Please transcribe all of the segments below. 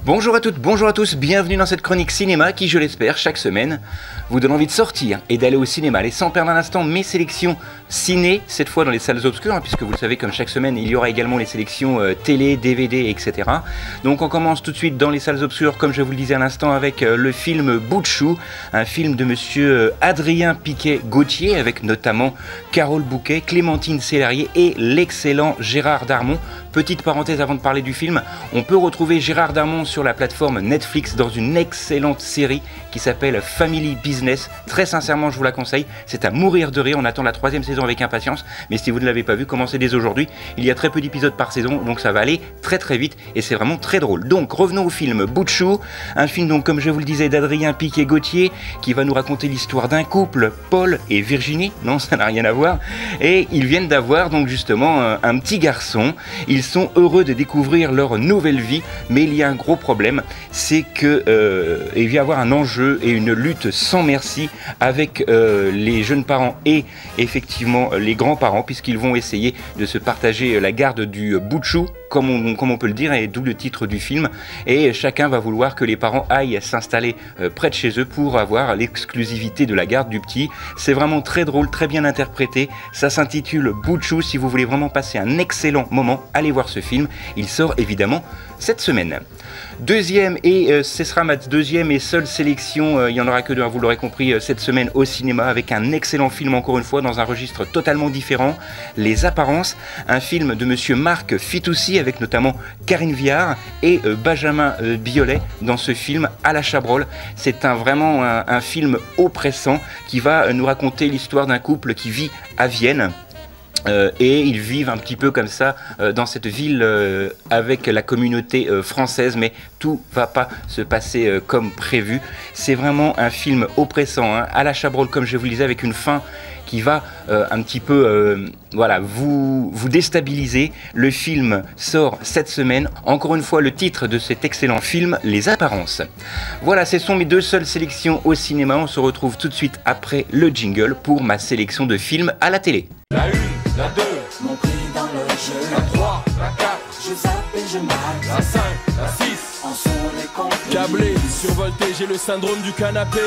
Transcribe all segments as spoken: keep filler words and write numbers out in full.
Bonjour à toutes, bonjour à tous, bienvenue dans cette chronique cinéma qui, je l'espère, chaque semaine vous donne envie de sortir et d'aller au cinéma. Allez, sans perdre un instant, mes sélections ciné, cette fois dans les salles obscures, hein, puisque vous le savez, comme chaque semaine, il y aura également les sélections euh, télé, D V D, et cetera. Donc on commence tout de suite dans les salles obscures, comme je vous le disais à l'instant, avec euh, le film Bout de Chou, un film de monsieur Adrien Piquet-Gauthier, avec notamment Carole Bouquet, Clémentine Célarier et l'excellent Gérard Darmon. Petite parenthèse avant de parler du film, on peut retrouver Gérard Darmon sur la plateforme Netflix dans une excellente série qui s'appelle Family Business. Très sincèrement, je vous la conseille. C'est à mourir de rire. On attend la troisième saison avec impatience. Mais si vous ne l'avez pas vu, commencez dès aujourd'hui. Il y a très peu d'épisodes par saison, donc ça va aller très très vite et c'est vraiment très drôle. Donc revenons au film Bout de Chou, un film donc comme je vous le disais d'Adrien Piquet-Gauthier qui va nous raconter l'histoire d'un couple, Paul et Virginie. Non, ça n'a rien à voir. Et ils viennent d'avoir donc justement un, un petit garçon. Ils sont heureux de découvrir leur nouvelle vie, mais il y a un gros problème, c'est que euh, il va y avoir un enjeu et une lutte sans merci avec euh, les jeunes parents et effectivement les grands-parents, puisqu'ils vont essayer de se partager la garde du bout de chou, comme on, comme on peut le dire, et d'où le titre du film. Et chacun va vouloir que les parents aillent s'installer euh, près de chez eux pour avoir l'exclusivité de la garde du petit. C'est vraiment très drôle, très bien interprété. Ça s'intitule Bout de Chou. Si vous voulez vraiment passer un excellent moment, allez voir ce film. Il sort évidemment cette semaine. Deuxième, et euh, ce sera ma deuxième et seule sélection, euh, il n'y en aura que deux, hein, vous l'aurez compris, euh, cette semaine au cinéma, avec un excellent film encore une fois, dans un registre totalement différent, Les Apparences, un film de monsieur Marc Fitoussi, avec notamment Karine Viard et euh, Benjamin euh, Biolay dans ce film à la Chabrol. C'est un, vraiment un, un film oppressant qui va euh, nous raconter l'histoire d'un couple qui vit à Vienne. Euh, et ils vivent un petit peu comme ça euh, dans cette ville euh, avec la communauté euh, française, mais tout va pas se passer euh, comme prévu. C'est vraiment un film oppressant, hein, à la Chabrol, comme je vous le disais, avec une fin qui va euh, un petit peu euh, voilà, vous, vous déstabiliser. Le film sort cette semaine. Encore une fois, le titre de cet excellent film, Les Apparences. Voilà, ce sont mes deux seules sélections au cinéma. On se retrouve tout de suite après le jingle pour ma sélection de films à la télé. La une, la deux, mon prix dans le jeu. La trois, la quatre, je zappe et je mate. La cinq, la six, en sont les comptes. Câblé, survolté, j'ai le syndrome du canapé.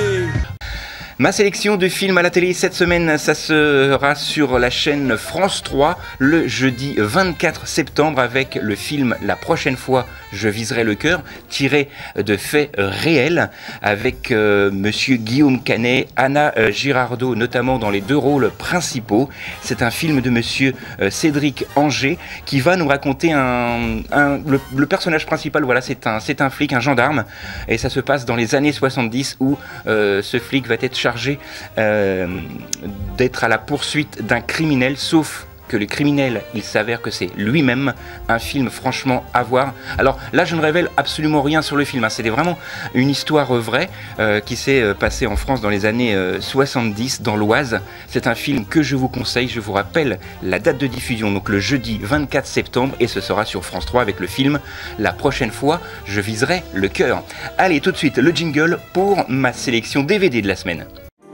Ma sélection de films à la télé cette semaine, ça sera sur la chaîne France trois le jeudi vingt-quatre septembre avec le film La prochaine fois je viserai le cœur, tiré de faits réels, avec euh, monsieur Guillaume Canet, Anna euh, Girardot notamment dans les deux rôles principaux. C'est un film de monsieur euh, Cédric Angers qui va nous raconter un, un le, le personnage principal. Voilà, c'est un c'est un flic, un gendarme, et ça se passe dans les années soixante-dix où euh, ce flic va être chargé chargé euh, d'être à la poursuite d'un criminel, sauf que le criminel, il s'avère que c'est lui-même. Un film franchement à voir. Alors là, je ne révèle absolument rien sur le film, hein. C'était vraiment une histoire vraie euh, qui s'est euh, passée en France dans les années euh, soixante-dix, dans l'Oise. C'est un film que je vous conseille. Je vous rappelle la date de diffusion, donc le jeudi vingt-quatre septembre, et ce sera sur France trois avec le film La prochaine fois, je viserai le cœur. Allez, tout de suite, le jingle pour ma sélection D V D de la semaine.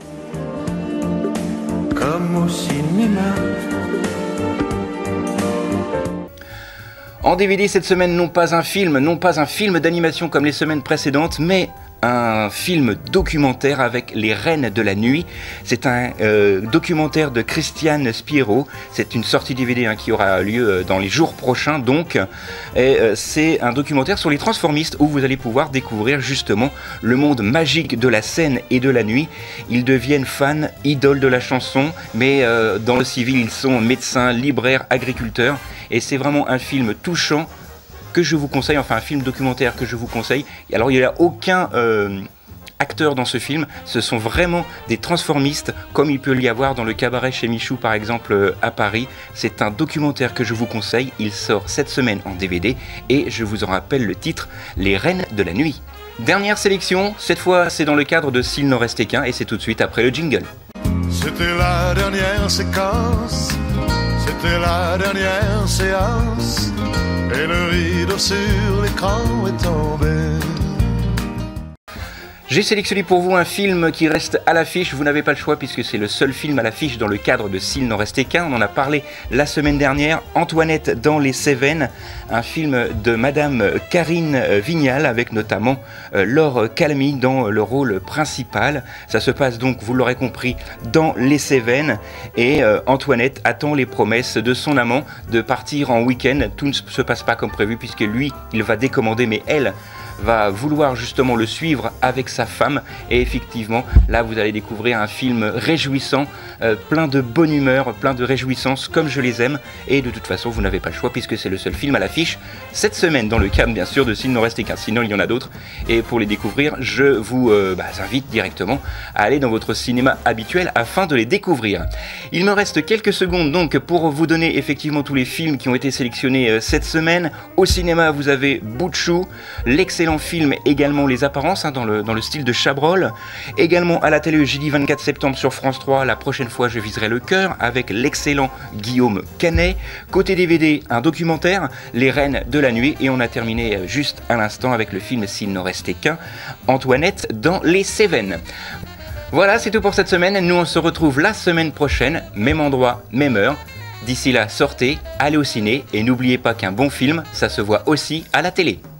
Comme au cinéma. En D V D cette semaine, non pas un film, non pas un film d'animation comme les semaines précédentes, mais un film documentaire avec les Reines de la Nuit. C'est un euh, documentaire de Christiane Spiro. C'est une sortie D V D hein, qui aura lieu dans les jours prochains donc. Et euh, c'est un documentaire sur les transformistes où vous allez pouvoir découvrir justement le monde magique de la scène et de la nuit. Ils deviennent fans, idoles de la chanson, mais euh, dans le civil ils sont médecins, libraires, agriculteurs. Et c'est vraiment un film touchant que je vous conseille, enfin un film documentaire que je vous conseille. Alors il n'y a aucun euh, acteur dans ce film, ce sont vraiment des transformistes comme il peut y avoir dans le cabaret chez Michou par exemple euh, à Paris. C'est un documentaire que je vous conseille, il sort cette semaine en D V D et je vous en rappelle le titre, Les Reines de la Nuit. Dernière sélection, cette fois c'est dans le cadre de S'il n'en restait qu'un et c'est tout de suite après le jingle. C'était la dernière séquence, c'était la dernière séance, et le rideau sur l'écran est tombé. J'ai sélectionné pour vous un film qui reste à l'affiche, vous n'avez pas le choix puisque c'est le seul film à l'affiche dans le cadre de S'il n'en restait qu'un. On en a parlé la semaine dernière, Antoinette dans les Cévennes, un film de Madame Karine Vignal avec notamment euh, Laure Calamy dans le rôle principal. Ça se passe donc, vous l'aurez compris, dans les Cévennes et euh, Antoinette attend les promesses de son amant de partir en week-end. Tout ne se passe pas comme prévu puisque lui, il va décommander mais elle va vouloir justement le suivre avec sa femme et effectivement là vous allez découvrir un film réjouissant, euh, plein de bonne humeur, plein de réjouissance comme je les aime et de toute façon vous n'avez pas le choix puisque c'est le seul film à l'affiche cette semaine dans le cadre bien sûr de S'il n'en restait qu'un, sinon il y en a d'autres et pour les découvrir je vous euh, bah, invite directement à aller dans votre cinéma habituel afin de les découvrir. Il me reste quelques secondes donc pour vous donner effectivement tous les films qui ont été sélectionnés euh, cette semaine. Au cinéma vous avez Bouchou, l'excellent film également Les Apparences hein, dans, le, dans le style de Chabrol, également à la télé jeudi vingt-quatre septembre sur France trois, la prochaine fois je viserai le cœur avec l'excellent Guillaume Canet. Côté D V D, un documentaire, Les Reines de la Nuit, et on a terminé juste à l'instant avec le film S'il n'en restait qu'un, Antoinette dans les Cévennes. Voilà, c'est tout pour cette semaine, nous on se retrouve la semaine prochaine, même endroit, même heure. D'ici là, sortez, allez au ciné et n'oubliez pas qu'un bon film, ça se voit aussi à la télé.